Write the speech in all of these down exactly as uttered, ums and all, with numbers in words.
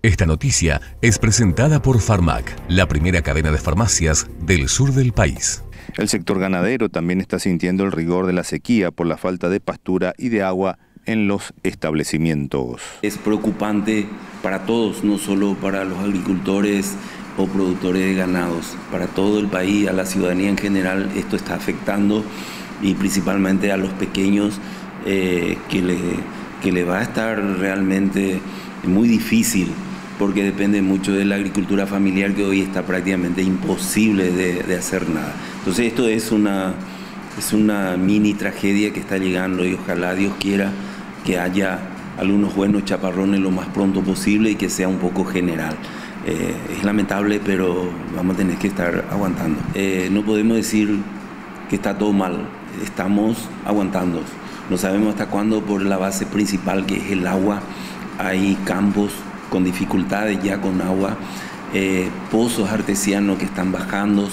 Esta noticia es presentada por Farmac, la primera cadena de farmacias del sur del país. El sector ganadero también está sintiendo el rigor de la sequía por la falta de pastura y de agua en los establecimientos. Es preocupante para todos, no solo para los agricultores o productores de ganados, para todo el país, a la ciudadanía en general. Esto está afectando y principalmente a los pequeños eh, que, le, que le va a estar realmente muy difícil, porque depende mucho de la agricultura familiar, que hoy está prácticamente imposible de, de hacer nada. Entonces esto es una, es una mini tragedia que está llegando y ojalá Dios quiera que haya algunos buenos chaparrones lo más pronto posible y que sea un poco general. Eh, es lamentable, pero vamos a tener que estar aguantando. Eh, no podemos decir que está todo mal, estamos aguantando. No sabemos hasta cuándo por la base principal, que es el agua. Hay campos con dificultades ya con agua, eh, pozos artesianos que están bajando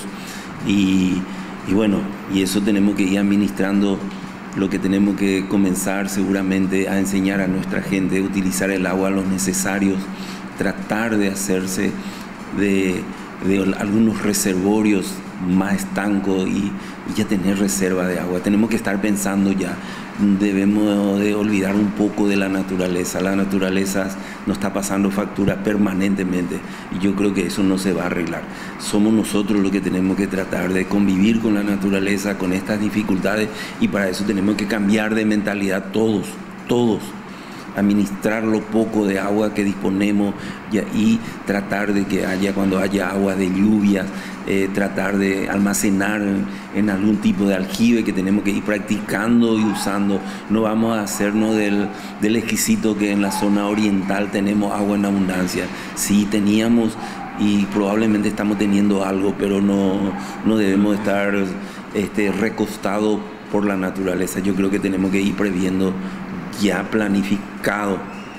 y, y bueno, y eso tenemos que ir administrando. Lo que tenemos que comenzar seguramente a enseñar a nuestra gente a utilizar el agua los necesarios, tratar de hacerse de, de algunos reservorios más estancos y, y ya tener reserva de agua. Tenemos que estar pensando ya, debemos de olvidar un poco de la naturaleza. La naturaleza nos está pasando factura permanentemente y yo creo que eso no se va a arreglar. Somos nosotros los que tenemos que tratar de convivir con la naturaleza, con estas dificultades, y para eso tenemos que cambiar de mentalidad todos, todos. Administrar lo poco de agua que disponemos y tratar de que haya, cuando haya agua de lluvias, eh, tratar de almacenar en, en algún tipo de aljibe que tenemos que ir practicando y usando. No vamos a hacernos del, del exquisito que en la zona oriental tenemos agua en abundancia. Sí teníamos y probablemente estamos teniendo algo, pero no, no debemos estar este, recostados por la naturaleza. Yo creo que tenemos que ir previendo, ya planificado,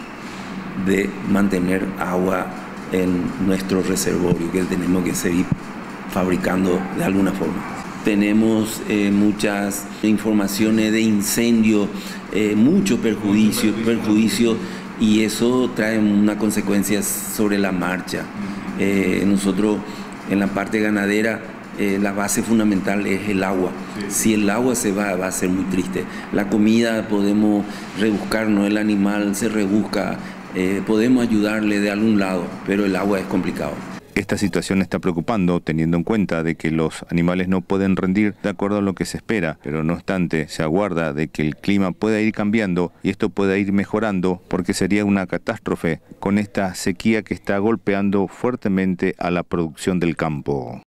de mantener agua en nuestro reservorio, que tenemos que seguir fabricando de alguna forma. Tenemos eh, muchas informaciones de incendio, eh, mucho perjuicio, perjuicio, y eso trae una consecuencia sobre la marcha. Eh, nosotros en la parte ganadera, Eh, la base fundamental es el agua. Si el agua se va, va a ser muy triste. La comida podemos rebuscarnos, el animal se rebusca, eh, podemos ayudarle de algún lado, pero el agua es complicado. Esta situación está preocupando, teniendo en cuenta de que los animales no pueden rendir de acuerdo a lo que se espera, pero no obstante se aguarda de que el clima pueda ir cambiando y esto pueda ir mejorando, porque sería una catástrofe con esta sequía que está golpeando fuertemente a la producción del campo.